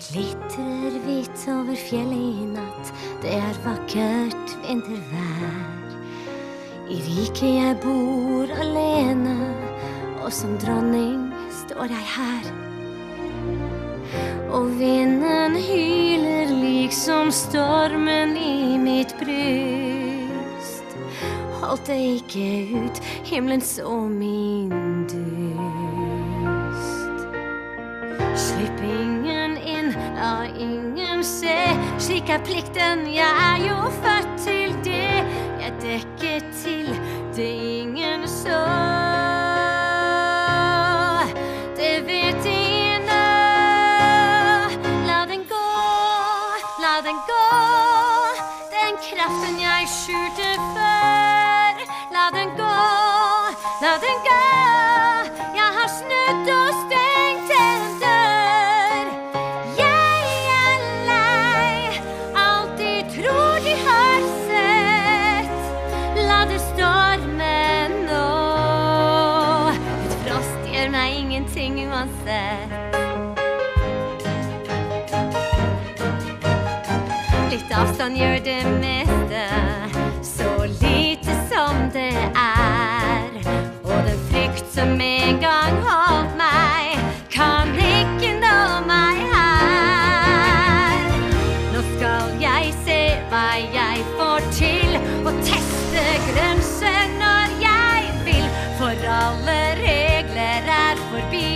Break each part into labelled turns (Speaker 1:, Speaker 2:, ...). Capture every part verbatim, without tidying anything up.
Speaker 1: Glitrer hvitt over fjellet i natt, det er vakkert vintervær. I riket jeg bor alene, og som dronning står jeg her. Og vinden hyler liksom stormen i mitt bryst. Holdt det ikke ut, himmelen så min dyst. Slipp ingen inn, la ingen se, slik er plikten, jeg er jo født til det. Jeg dekker til det ingen så. Det vet ingen nå. La den gå, la den gå, den kraften jeg skjulte før. La den gå, la den gå, jeg har snudd og stengt en dør. Jeg er lei, alltid tror de har sett. La det storme nå, et frost gjør meg ingenting uansett. Litt avstand gjør det meste, så lite som det er. Og den frykt som en gang holdt meg, kan ikke nå meg her. Nå skal jeg se hva jeg får til, og teste grenser når jeg vil. For alle regler er forbi.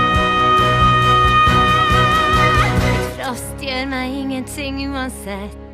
Speaker 1: Gjør meg ingenting uansett.